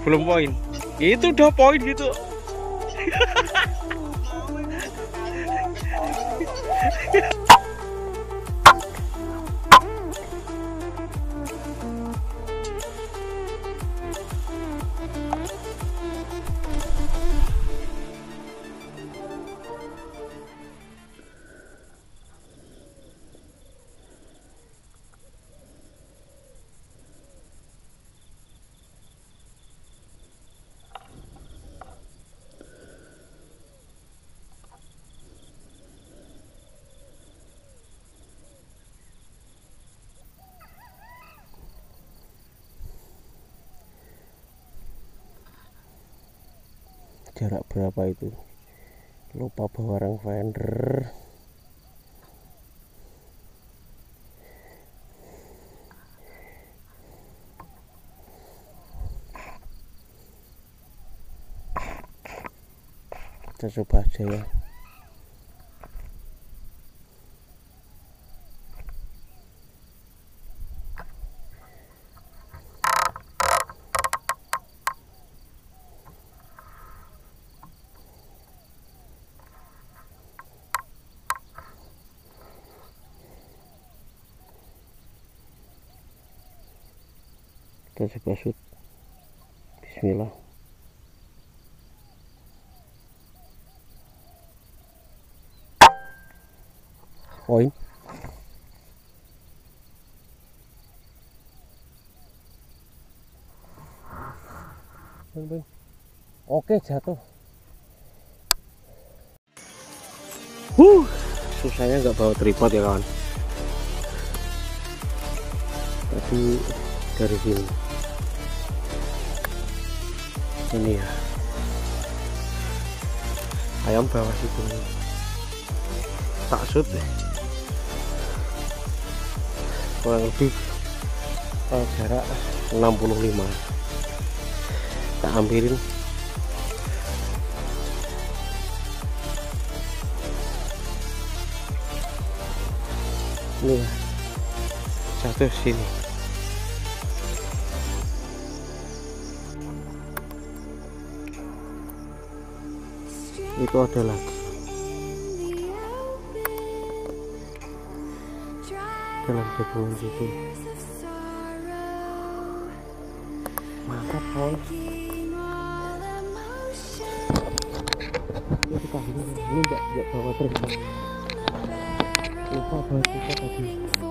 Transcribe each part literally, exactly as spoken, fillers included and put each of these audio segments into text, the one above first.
Belum poin. Itu udah poin gitu. Jarak berapa itu? Lupa bawa rangefinder. Kita coba aja ya. Kita coba shoot. Bismillah. Poin. Oke, jatuh. Huh, susahnya nggak bawa tripod ya kawan. Tadi dari sini. Ini ya. Ayam bawah situ. Tak shoot deh. Kurang lebih uh, jarak enam puluh lima. Tak ambilin. Ini ya, jatuh sini. Itu ada lagi. Dalam jagungan situ. Mantap kawan. Ini kita ini ini enggak enggak bawa terus. Lupa bawa kita tadi.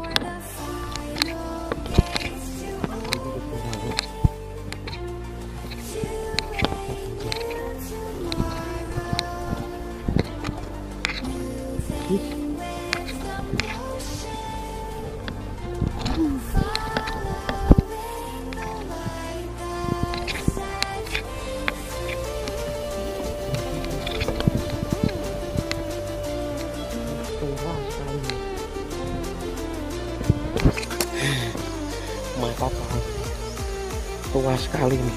Mantap, tua sekali nih.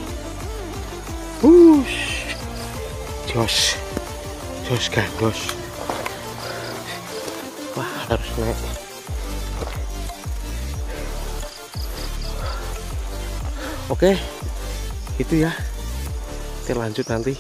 Wush, jos, jos gangos. Wah, harus naik. Oke, itu ya. Kita lanjut nanti.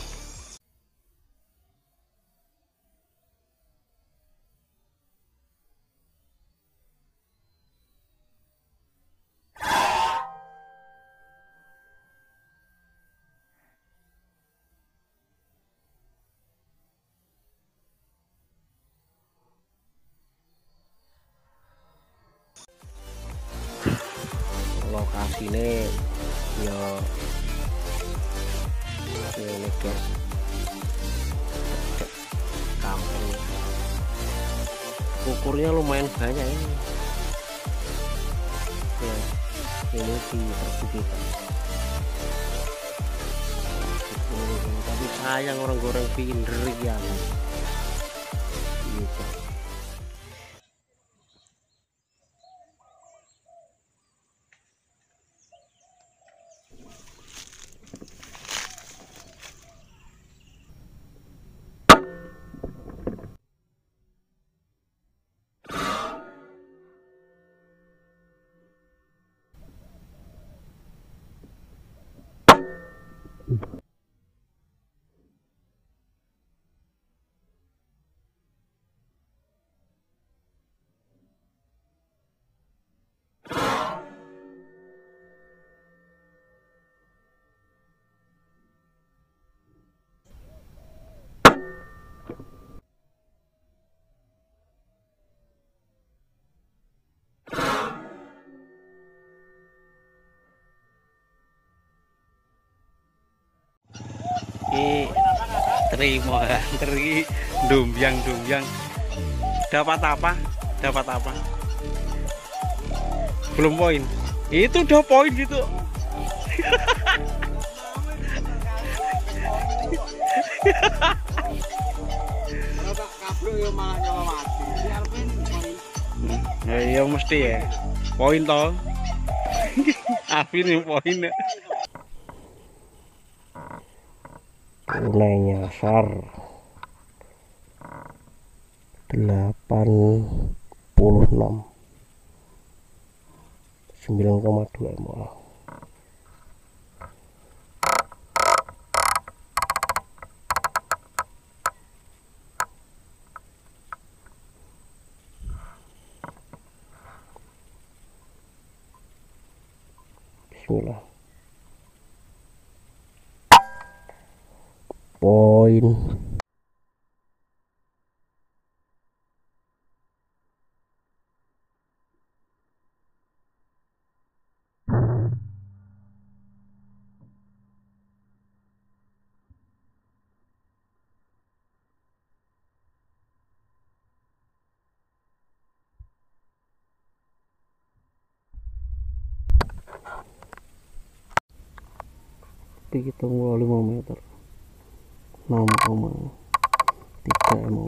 Lokasi ini ya ini guys, kampung ukurnya lumayan banyak ini ya, ini di perbukitan tapi sayang orang goreng pinter ya gitu. Oke, terima teri dumbyang dumbyang. Dapat apa? Dapat apa? Belum poin. Itu udah poin gitu. Ya, ya mesti ya. Poin toh. Afin yang poin. Tunai nyasar delapan puluh enam sembilan koma dua mol. Bismillah. Poin. Kita mulai lima meter enam koma tiga mol.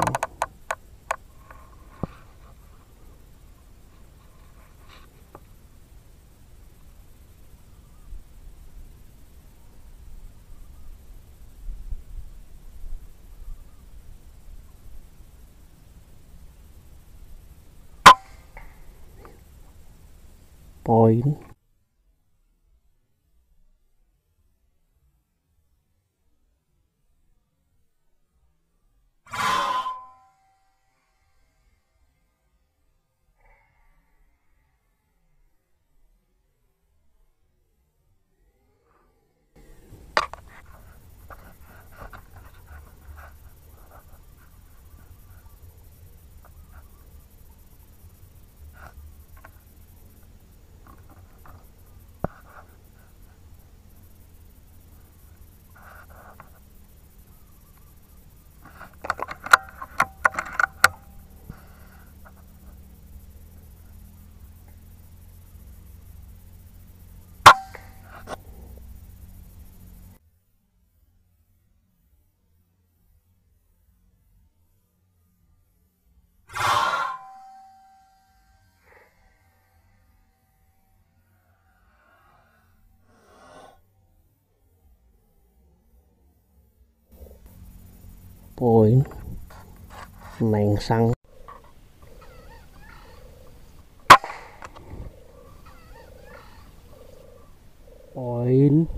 Poin. Poin mengsang. Poin.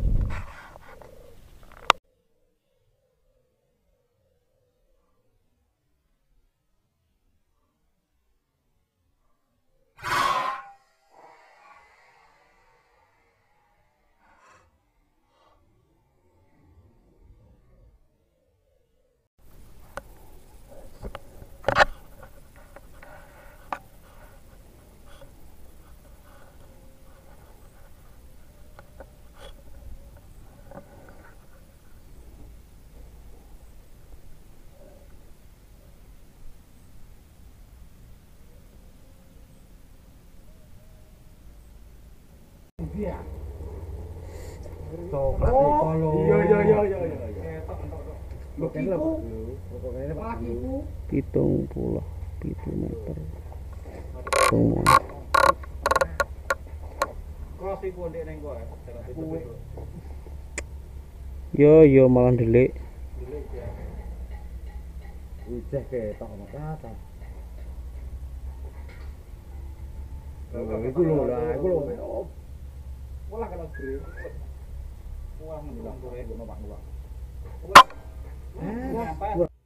Iya. Coklat kalau. Iya iya iya iya iya. Ketok entok. Lho kene lho. Pokoknya Pak iku Pitung puluh pitu meter. Semua. cross iku ndek ning kowe. Yo yo malah delik. Delik ya. Ijeh ketok ono kata. Lho iku lho lah iku lho. Wala kalau gede. Wah, menjulang kowe ngono Pak Pak.